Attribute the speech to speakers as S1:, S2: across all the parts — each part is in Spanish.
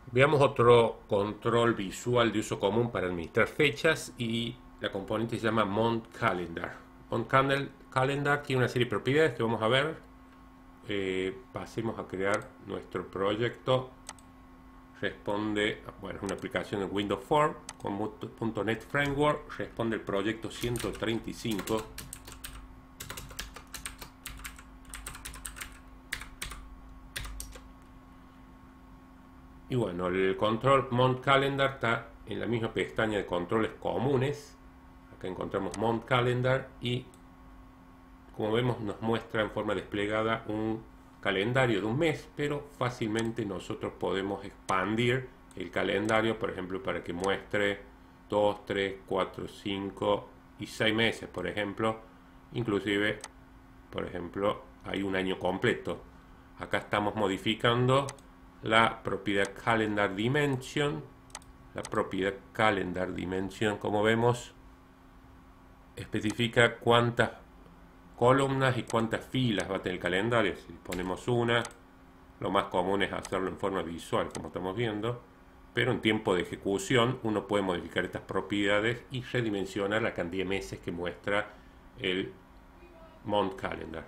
S1: Veamos otro control visual de uso común para administrar fechas y la componente se llama Month Calendar. Calendar tiene una serie de propiedades que vamos a ver. Pasemos a crear nuestro proyecto. Responde, bueno, es una aplicación en Windows Form con .NET Framework. Responde el proyecto 135. Y bueno, el control Month Calendar está en la misma pestaña de controles comunes. Acá encontramos Month Calendar y como vemos nos muestra en forma desplegada un calendario de un mes, pero fácilmente nosotros podemos expandir el calendario, por ejemplo, para que muestre 2, 3, 4, 5 y 6 meses, por ejemplo. Inclusive, por ejemplo, hay un año completo. Acá estamos modificando la propiedad Calendar Dimension. La propiedad Calendar Dimension, como vemos, especifica cuántas columnas y cuántas filas va a tener el calendario. Si ponemos una, lo más común es hacerlo en forma visual, como estamos viendo, pero en tiempo de ejecución uno puede modificar estas propiedades y redimensionar la cantidad de meses que muestra el Month Calendar.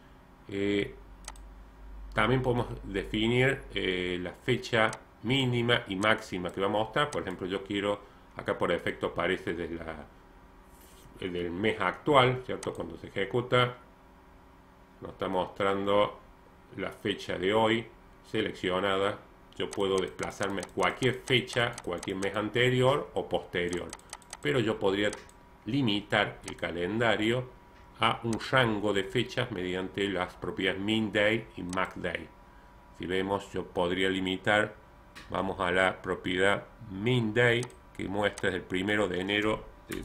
S1: También podemos definir la fecha mínima y máxima que va a mostrar. Por ejemplo, yo quiero, acá por defecto aparece del mes actual, ¿cierto? Cuando se ejecuta, nos está mostrando la fecha de hoy seleccionada. Yo puedo desplazarme a cualquier fecha, cualquier mes anterior o posterior, pero yo podría limitar el calendario a un rango de fechas mediante las propiedades MinDay y MaxDay. Si vemos, yo podría limitar, vamos a la propiedad MinDay que muestra desde el 1 de enero de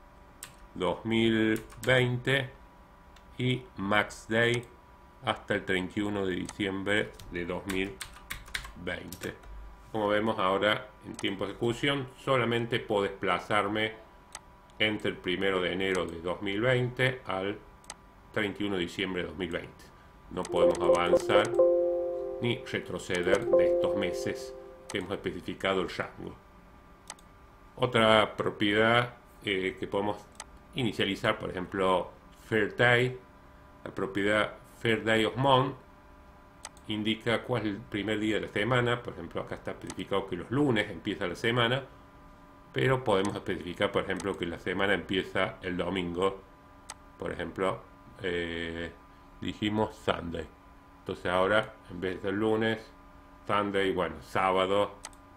S1: 2020 y MaxDay hasta el 31 de diciembre de 2020. Como vemos ahora en tiempo de ejecución solamente puedo desplazarme entre el 1 de enero de 2020 al 31 de diciembre de 2020. No podemos avanzar ni retroceder de estos meses que hemos especificado el rango. Otra propiedad que podemos inicializar, por ejemplo, Fair Day. La propiedad Fair Day of Month indica cuál es el primer día de la semana. Por ejemplo, acá está especificado que los lunes empieza la semana, pero podemos especificar, por ejemplo, que la semana empieza el domingo. Por ejemplo, dijimos Sunday. Entonces ahora, en vez del lunes, Sunday, bueno, sábado.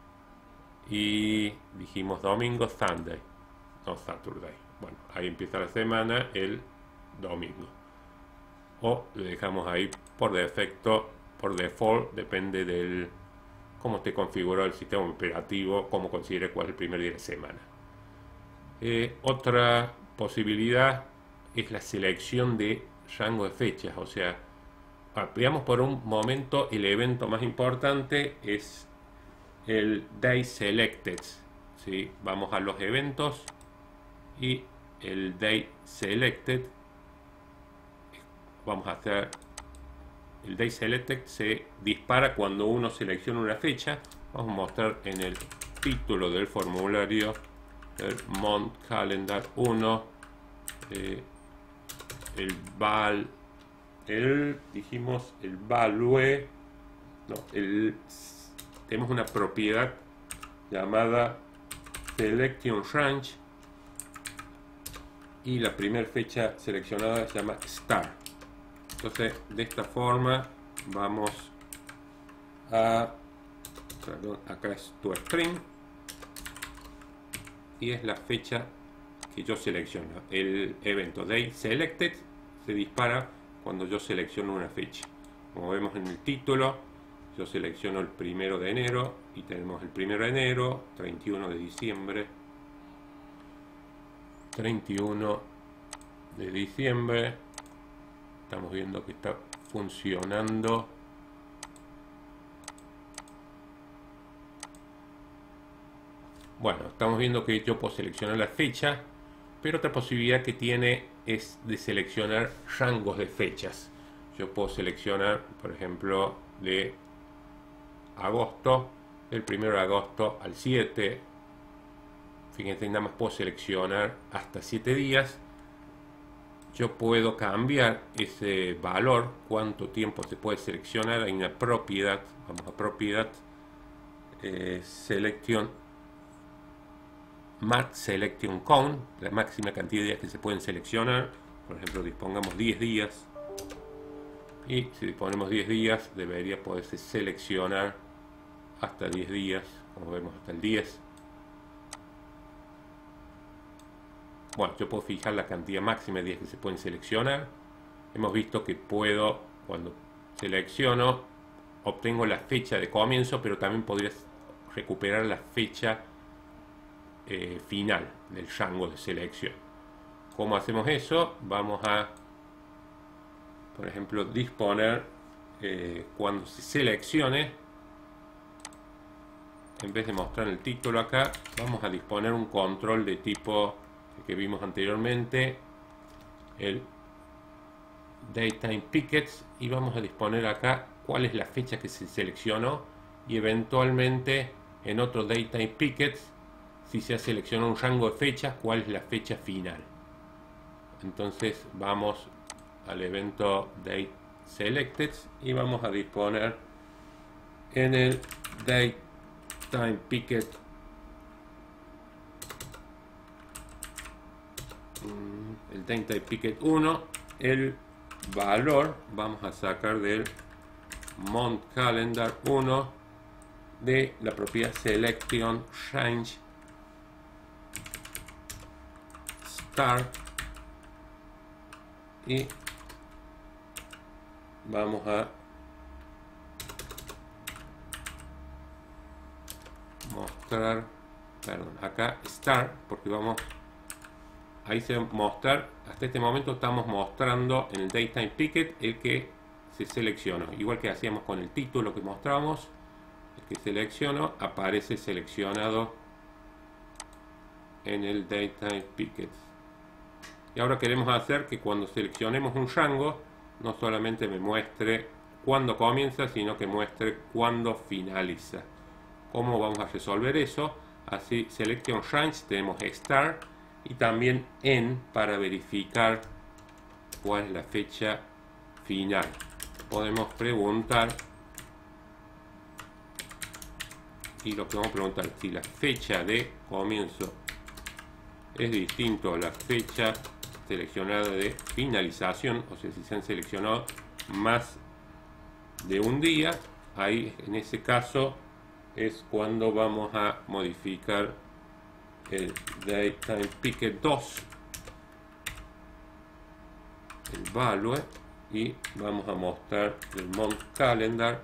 S1: Y dijimos domingo, Sunday, no Saturday. Bueno, ahí empieza la semana el domingo. O le dejamos ahí por defecto, por default, depende del cómo esté configurado el sistema operativo, cómo considere cuál es el primer día de la semana. Otra posibilidad es la selección de rango de fechas, o sea, veamos por un momento el evento más importante es el Day Selected. ¿Sí? Vamos a los eventos y el Day Selected, vamos a hacer el Day Selected, se dispara cuando uno selecciona una fecha. Vamos a mostrar en el título del formulario el Month Calendar 1, dijimos el value, no, tenemos una propiedad llamada Selection Range y la primera fecha seleccionada se llama Start. Entonces, de esta forma vamos a, perdón, acá es tu string y es la fecha que yo selecciono. El evento Day Selected se dispara cuando yo selecciono una fecha. Como vemos en el título, yo selecciono el 1 de enero y tenemos el 1 de enero, 31 de diciembre, 31 de diciembre. Estamos viendo que está funcionando. Bueno, estamos viendo que yo puedo seleccionar la fecha, pero otra posibilidad que tiene es de seleccionar rangos de fechas. Yo puedo seleccionar, por ejemplo, de agosto del 1 de agosto al 7. Fíjense, nada más puedo seleccionar hasta 7 días. Yo puedo cambiar ese valor, cuánto tiempo se puede seleccionar. Hay una propiedad, vamos a propiedad, selection, max selection count, la máxima cantidad de días que se pueden seleccionar. Por ejemplo, dispongamos 10 días. Y si disponemos 10 días, debería poderse seleccionar hasta 10 días, como vemos hasta el 10. Bueno, yo puedo fijar la cantidad máxima de días que se pueden seleccionar. Hemos visto que puedo, cuando selecciono, obtengo la fecha de comienzo, pero también podría recuperar la fecha final del rango de selección. ¿Cómo hacemos eso? Vamos a, por ejemplo, disponer cuando se seleccione, en vez de mostrar el título acá, vamos a disponer un control de tipo que vimos anteriormente, el Datetime Pickets, y vamos a disponer acá cuál es la fecha que se seleccionó, y eventualmente en otro Datetime Pickets, si se ha seleccionado un rango de fechas, cuál es la fecha final. Entonces vamos al evento Date Selected y vamos a disponer en el Datetime Picket el Datetime Picket 1, el valor vamos a sacar del Month Calendar 1 de la propiedad Selection Range Start, y vamos a mostrar, perdón, acá Start, porque vamos, ahí se va a mostrar, hasta este momento estamos mostrando en el Datetime Picket el que se seleccionó, igual que hacíamos con el título que mostramos, el que selecciono aparece seleccionado en el Datetime Picket. Y ahora queremos hacer que cuando seleccionemos un rango, no solamente me muestre cuándo comienza, sino que muestre cuándo finaliza. ¿Cómo vamos a resolver eso? Así, Selection Range, tenemos Start y también End para verificar cuál es la fecha final. Podemos preguntar, y lo que vamos a preguntar, si la fecha de comienzo es distinto a la fecha seleccionada de finalización, o sea, si se han seleccionado más de un día, ahí en ese caso es cuando vamos a modificar el Datetime Picket 2, el value, y vamos a mostrar el Month Calendar,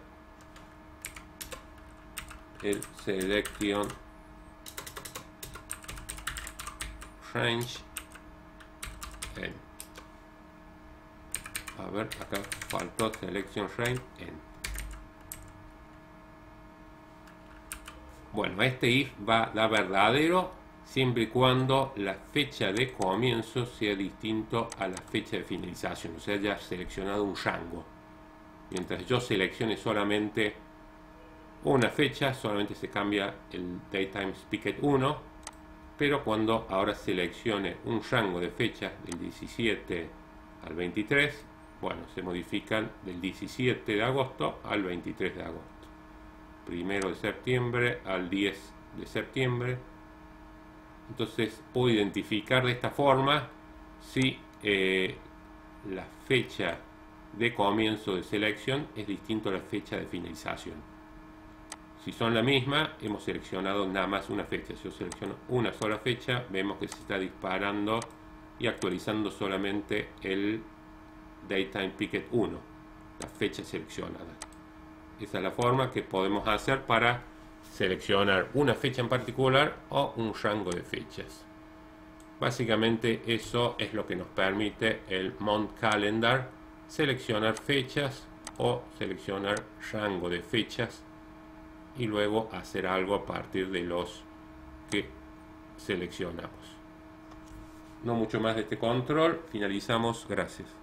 S1: el Selection Range. A ver, acá faltó Selection Range End. Bueno, este if va a dar verdadero siempre y cuando la fecha de comienzo sea distinto a la fecha de finalización, o sea, haya seleccionado un rango. Mientras yo seleccione solamente una fecha, solamente se cambia el Datetime Picket 1, pero cuando ahora seleccione un rango de fechas del 17 al 23, bueno, se modifican del 17 de agosto al 23 de agosto. 1 de septiembre al 10 de septiembre. Entonces puedo identificar de esta forma si la fecha de comienzo de selección es distinto a la fecha de finalización. Si son la misma, hemos seleccionado nada más una fecha. Si yo selecciono una sola fecha, vemos que se está disparando y actualizando solamente el Datetime Picket 1, la fecha seleccionada. Esa es la forma que podemos hacer para seleccionar una fecha en particular o un rango de fechas. Básicamente eso es lo que nos permite el Month Calendar, seleccionar fechas o seleccionar rango de fechas y luego hacer algo a partir de los que seleccionamos. No mucho más de este control, finalizamos, gracias.